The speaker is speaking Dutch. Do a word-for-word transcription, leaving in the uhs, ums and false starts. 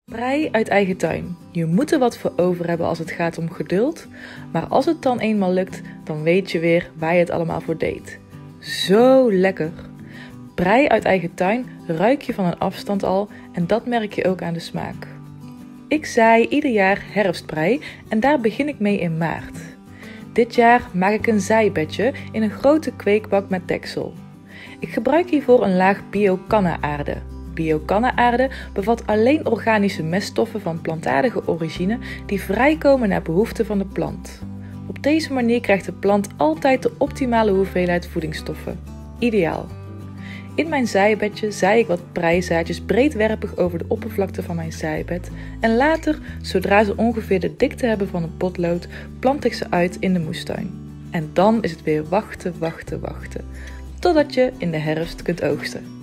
Prei uit eigen tuin. Je moet er wat voor over hebben als het gaat om geduld, maar als het dan eenmaal lukt, dan weet je weer waar je het allemaal voor deed. Zo lekker! Prei uit eigen tuin ruik je van een afstand al en dat merk je ook aan de smaak. Ik zaai ieder jaar herfstprei en daar begin ik mee in maart. Dit jaar maak ik een zaaibedje in een grote kweekbak met deksel. Ik gebruik hiervoor een laag bio-kanna-aarde. Bio-kanna-aarde bevat alleen organische meststoffen van plantaardige origine die vrijkomen naar behoefte van de plant. Op deze manier krijgt de plant altijd de optimale hoeveelheid voedingsstoffen. Ideaal! In mijn zaaibedje zaai ik wat preizaadjes breedwerpig over de oppervlakte van mijn zaaibed en later, zodra ze ongeveer de dikte hebben van een potlood, plant ik ze uit in de moestuin. En dan is het weer wachten, wachten, wachten, totdat je in de herfst kunt oogsten.